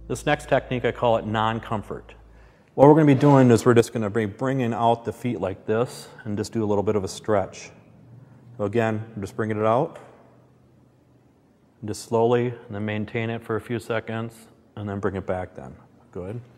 This next technique, I call it non-comfort. What we're going to be doing is we're just going to be bringing out the feet like this and just do a little bit of a stretch. So again, I'm just bringing it out, and just slowly, and then maintain it for a few seconds, and then bring it back then. Good.